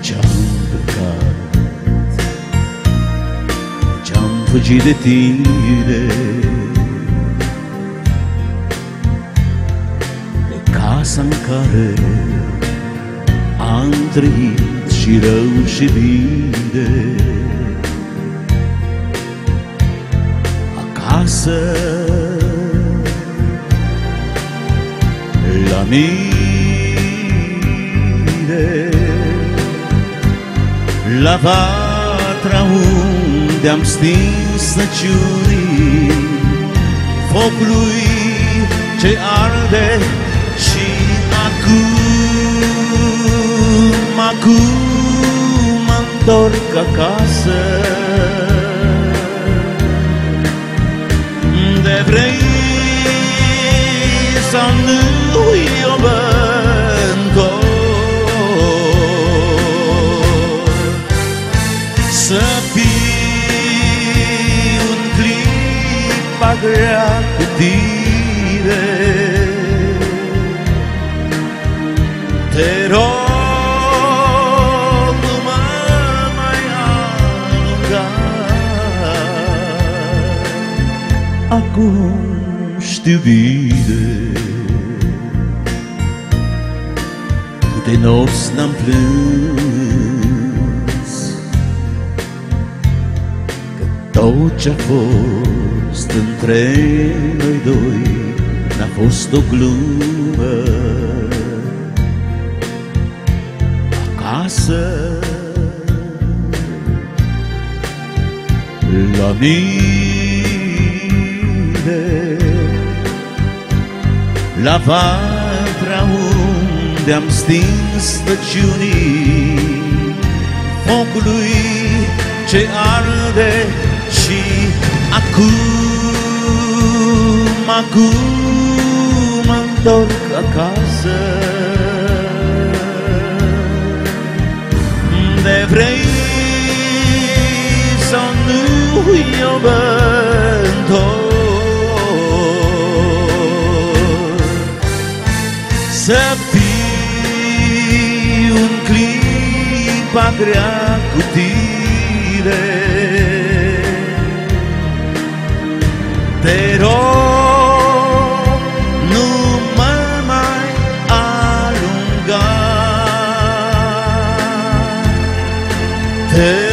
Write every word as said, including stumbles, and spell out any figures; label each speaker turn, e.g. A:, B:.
A: Ce-am plecat, ce-am fugit de tine, de casa în care am trăit și rău și bine. Acasă, la mine, la vatra unde-am stins năciunii focului ce arde. Și acum, acum mă-ntorc acasă, de vrei sau nu iubă-nco, să fiu în clipa grea cu tine. Te rog, nu mă mai alunga, acum știu bine câte nopți n-am plâns, că tot ce-a fost între noi doi n-a fost o glumă. Acasă, la mine, la vatra unde-am stins tăciunii focului ce arde. Și acum, acum mă-ntorc acasă, de vrei sau nu iubă-ntor, să fiu în clipa grea cu tine. Te rog, nu mă mai alunga. Te